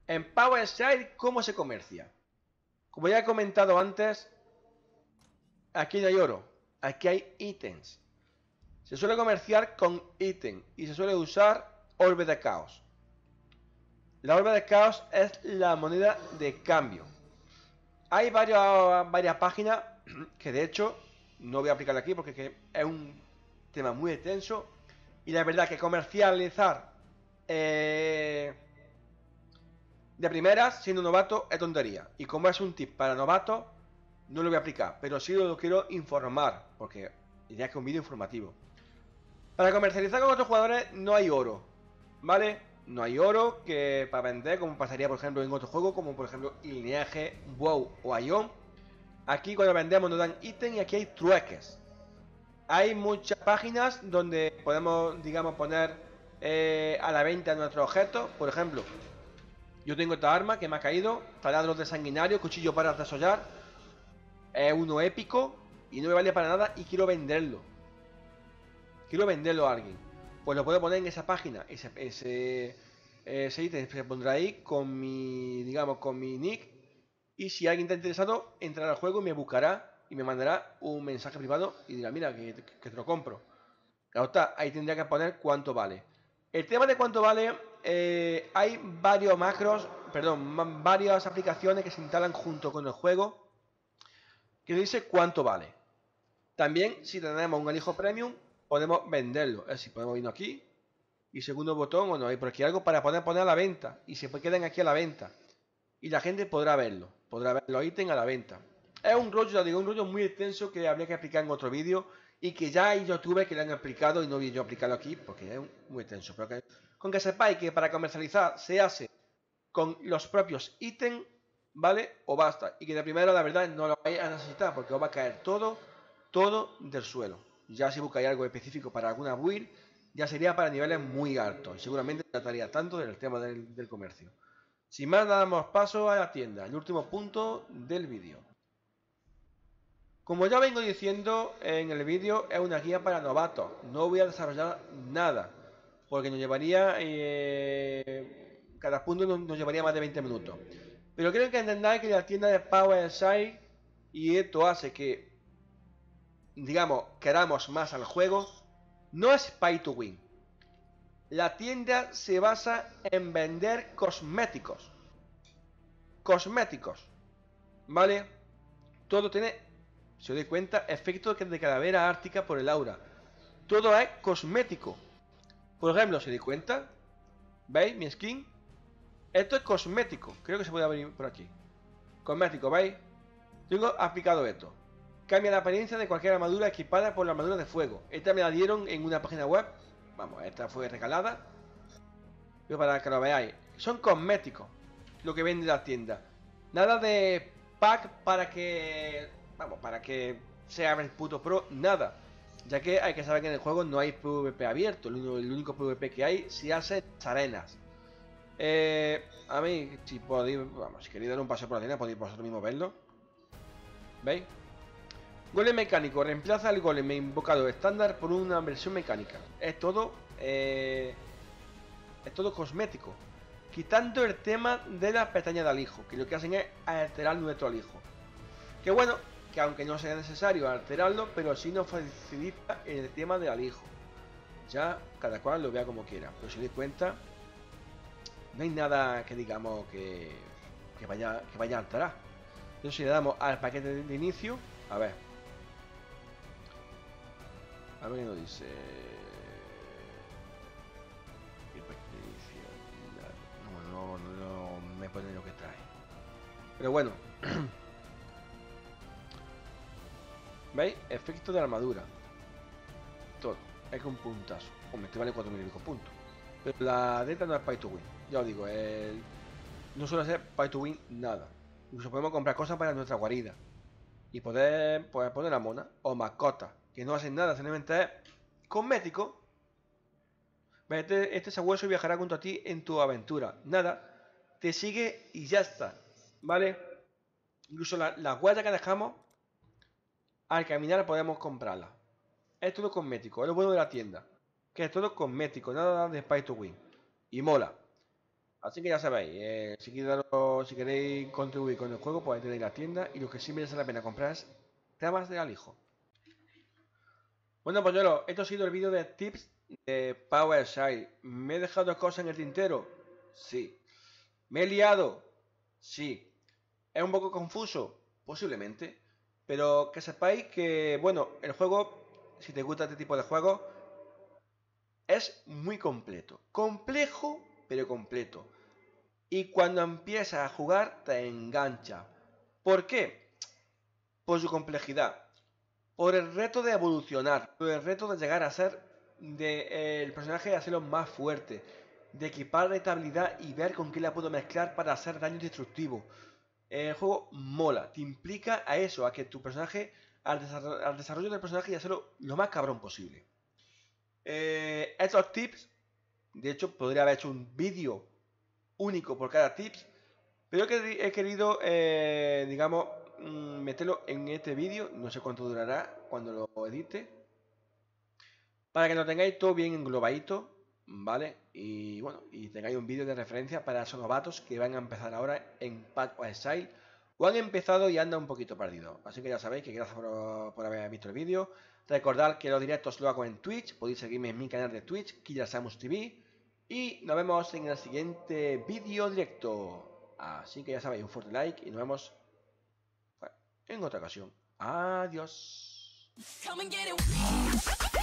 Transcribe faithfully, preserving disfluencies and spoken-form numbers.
En PowerShare, ¿cómo se comercia? Como ya he comentado antes, aquí no hay oro, aquí hay ítems. Se suele comerciar con ítem y se suele usar orbe de caos. La orbe de caos es la moneda de cambio. Hay varias, varias páginas que de hecho no voy a aplicar aquí porque es un tema muy extenso. Y la verdad que comercializar eh, de primeras siendo novato es tontería. Y como es un tip para novatos, no lo voy a aplicar. Pero sí lo quiero informar porque ya es que es un vídeo informativo. Para comercializar con otros jugadores no hay oro, ¿vale? No hay oro que para vender, como pasaría por ejemplo en otro juego, como por ejemplo Lineage, WoW o Ion. Aquí cuando vendemos nos dan ítem y aquí hay trueques. Hay muchas páginas donde podemos, digamos, poner eh, a la venta nuestros objetos. Por ejemplo, yo tengo esta arma que me ha caído, taladros de sanguinario, cuchillo para desollar. Es uno épico y no me vale para nada y quiero venderlo. Quiero venderlo a alguien. Pues lo puedo poner en esa página. Ese, ese, ese ítem se pondrá ahí con mi, digamos, con mi nick. Y si alguien está interesado, entrará al juego y me buscará y me mandará un mensaje privado y dirá, mira, que, que te lo compro. Claro está, ahí tendría que poner cuánto vale. El tema de cuánto vale, eh, hay varios macros, perdón, varias aplicaciones que se instalan junto con el juego que dice cuánto vale. También, si tenemos un alijo premium, podemos venderlo. Es decir, podemos irnos aquí y segundo botón, bueno, hay por aquí algo para poder poner a la venta y se queden aquí a la venta. Y la gente podrá verlo, podrá ver los ítems a la venta. Es un rollo, ya digo, un rollo muy extenso que habría que explicar en otro vídeo y que ya hay youtubers que lo han explicado y no voy yo a explicarlo aquí porque es muy extenso. Pero que, con que sepáis que para comercializar se hace con los propios ítems, ¿vale? O basta. Y que de primera la verdad no lo vais a necesitar porque os va a caer todo, todo del suelo. Ya si buscáis algo específico para alguna build, ya sería para niveles muy altos. Y seguramente trataría tanto del tema del, del comercio. Sin más, damos paso a la tienda, el último punto del vídeo. Como ya vengo diciendo en el vídeo, es una guía para novatos. No voy a desarrollar nada, porque nos llevaría, eh, cada punto nos, nos llevaría más de veinte minutos. Pero creo que entendáis que la tienda de PowerShare, y esto hace que, digamos, queramos más al juego, no es pay to win. La tienda se basa en vender cosméticos. Cosméticos, ¿vale? Todo tiene, si os dais cuenta, efecto de calavera ártica por el aura. Todo es cosmético. Por ejemplo, si os dais cuenta, ¿veis mi skin? Esto es cosmético. Creo que se puede abrir por aquí. Cosmético, ¿veis? Tengo aplicado esto. Cambia la apariencia de cualquier armadura equipada por la armadura de fuego. Esta me la dieron en una página web. Vamos, esta fue regalada. Pero para que lo veáis. Son cosméticos lo que vende la tienda. Nada de pack para que... Vamos, para que sea el puto pro. Nada. Ya que hay que saber que en el juego no hay PvP abierto. El único, el único PvP que hay se hace arenas. Eh, a mí, si podéis... Vamos, si queréis dar un paseo por la tienda, podéis vosotros mismos verlo. ¿Veis? Golem mecánico. Reemplaza el golem invocado estándar por una versión mecánica. Es todo... Eh, es todo cosmético. Quitando el tema de las pestañas de alijo, que lo que hacen es alterar nuestro alijo. Que bueno, que aunque no sea necesario alterarlo, pero sí nos facilita el tema de alijo. Ya cada cual lo vea como quiera, pero si os dais cuenta, no hay nada que digamos que, que, vaya, que vaya a alterar. Entonces si le damos al paquete de inicio, a ver. A ver qué nos dice. No, no, no me pone lo que trae. Pero bueno. ¿Veis? Efecto de armadura. Todo. Es que un puntazo. Hombre, este vale cuatro mil y pico puntos. Pero la deta no es pay to win. Ya os digo, el... no suele ser pay to win nada. Incluso podemos comprar cosas para nuestra guarida. Y poder, poder poner la mona o mascota. Que no hacen nada, simplemente es cosmético. Este, este sabueso viajará junto a ti en tu aventura. Nada. Te sigue y ya está. ¿Vale? Incluso la, la huella que dejamos, al caminar podemos comprarla. Es todo cosmético. Es lo bueno de la tienda. Que es todo cosmético. Nada de pay to win. Y mola. Así que ya sabéis, eh, si, queréis daros- si queréis contribuir con el juego, pues ahí tenéis la tienda. Y lo que sí merece la pena comprar es temas de alijo. Bueno, polluelo, esto ha sido el vídeo de tips de PowerShell. ¿Me he dejado cosas en el tintero? Sí. ¿Me he liado? Sí. ¿Es un poco confuso? Posiblemente. Pero que sepáis que, bueno, el juego, si te gusta este tipo de juegos, es muy completo. Complejo, pero completo. Y cuando empiezas a jugar, te engancha. ¿Por qué? Por su complejidad. Por el reto de evolucionar. Por el reto de llegar a ser de, eh, el personaje, de hacerlo más fuerte. De equipar esta habilidad y ver con qué la puedo mezclar para hacer daño destructivo. El juego mola, te implica a eso, a que tu personaje, al, desarrollo, al desarrollo del personaje y hacerlo lo más cabrón posible. Eh, estos tips, de hecho, podría haber hecho un vídeo único por cada tips, pero que he querido, eh, digamos, meterlo en este vídeo, no sé cuánto durará cuando lo edite, para que lo tengáis todo bien englobadito, ¿vale? Y bueno, y tengáis un vídeo de referencia para esos novatos que van a empezar ahora en Path of Exile o han empezado y andan un poquito perdidos. Así que ya sabéis que gracias por, por haber visto el vídeo. Recordad que los directos lo hago en Twitch, podéis seguirme en mi canal de Twitch, KillerSamus T V. Y nos vemos en el siguiente vídeo directo. Así que ya sabéis, un fuerte like y nos vemos en otra ocasión. Adiós.